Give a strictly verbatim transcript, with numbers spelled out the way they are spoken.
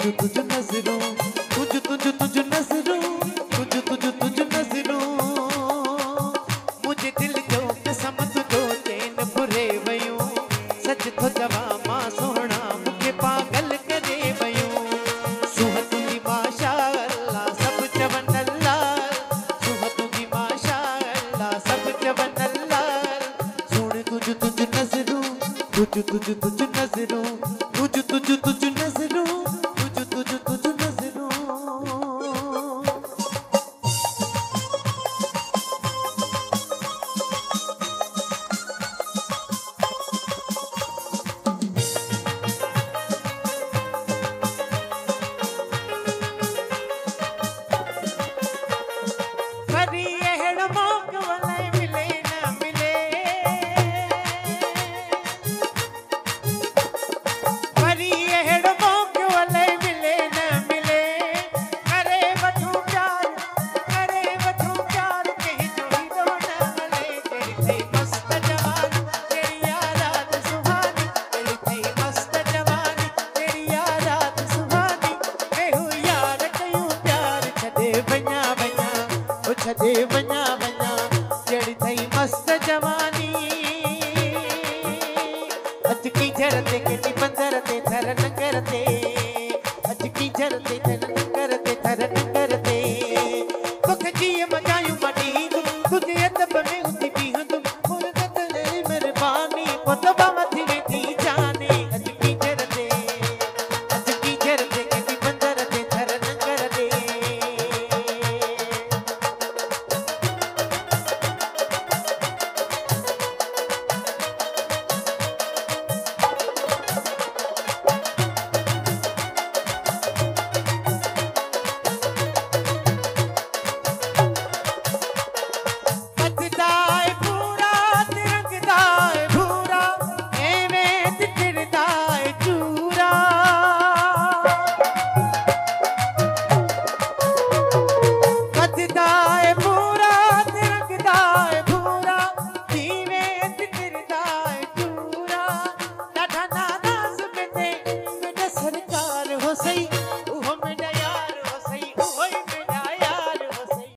तुझ नजरों, तुझ तुझ तुझ नजरों, तुझ तुझ तुझ नजरों, मुझे दिल जो कसम तुझो चैन फुरे वयूं, सच तो जवा मां सोहना मुझे पागल करे वयूं, सुहत जी माशा अल्लाह सब चवन अल्लाह, सुहत जी माशा अल्लाह सब चवन अल्लाह, सोने तुझ तुझ नजरों, तुझ तुझ तुझ नजरों, तुझ तुझ तुझ नजरों, तुझ तुझ तुझ नजरों। करी अहड़ मौक़ वलाई मिले न मिले, करी अहड़ मौक़ वलाई मिले न मिले, करे वठूं प्यार, करे वठूं प्यार कहीं जो हीरो न मिले, तेरी थई मस्त जवानी, तेरी यारात सुहानी, तेरी थई मस्त जवानी, तेरी यारात सुहानी, मेहू यार कयूं प्यार छॾे वञा वञा, ओ छॾे वञा वञा, जहिड़ी थई मस्त जवानी, अॼु की जर ते केॾी बंदर ते थर नगर ते।